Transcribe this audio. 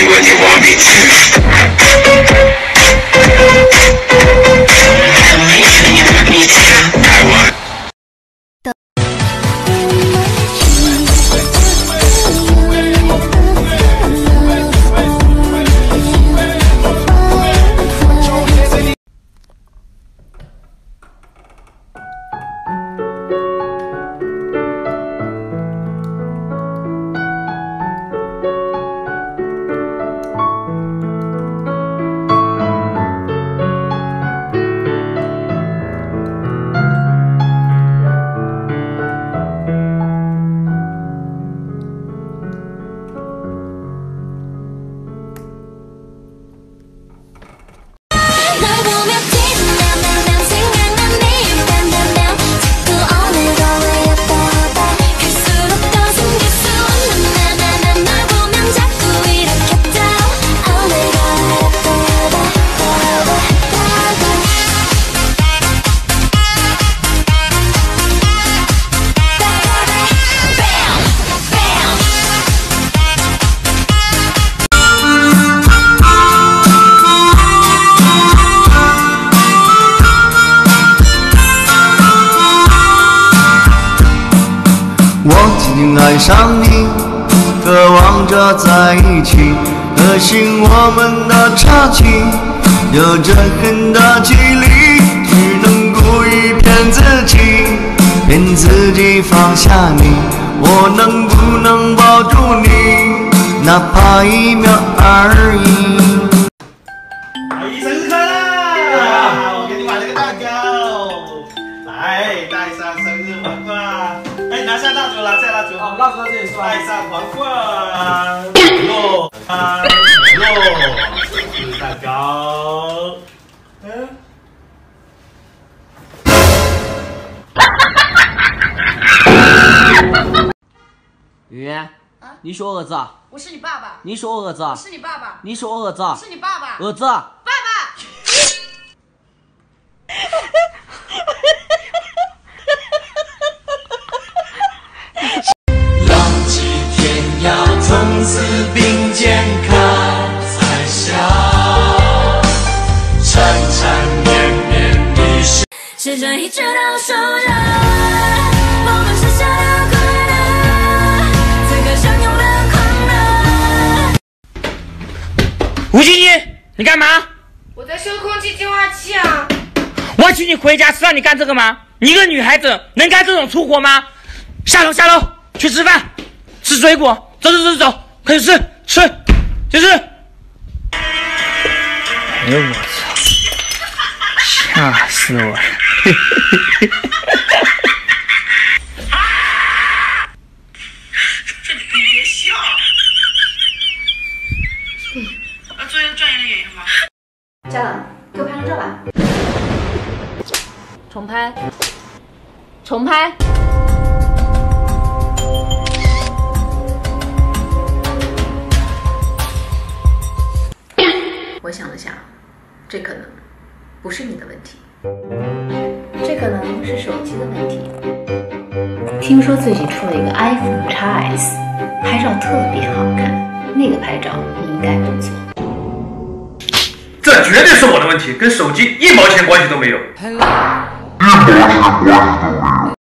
when you want me to. I want you when you want me to. I want. 我紧紧爱上你，渴望着在一起，可惜我们的差距有着很大距离，只能故意骗自己，骗自己放下你。我能不能抱住你，哪怕1秒而已？ 阿姨生日快乐！我给你买了个蛋糕，来戴上生日皇冠。 哎，拿下蜡烛，拿下蜡烛。哦，蜡烛到这里是吧？戴上皇冠，落生日蛋糕。 雨言，你是我儿子啊？ 我是你爸爸。 你是我儿子啊？ 我是你爸爸。 你是我儿子啊？ 我是你爸爸。 儿子。 爸爸。 从此并肩看彩霞，缠缠绵绵的时针一直倒数着，我们剩下的快乐，此刻相拥的快乐。 吴晶晶，你干嘛？ 我在修空气净化器啊！ 我请你回家是让你干这个吗？你一个女孩子能干这种粗活吗？下楼去吃饭，吃水果。 走，快去吃，就是。哎呦我操！吓死我了！ 你别笑。做一个专业的演员吧。 家长，给我拍张照吧。重拍。 我想了想，这可能不是你的问题，这可能是手机的问题。听说最近出了一个 iPhone XS， 拍照特别好看，那个拍照应该不错。 这绝对是我的问题，跟手机1毛钱关系都没有。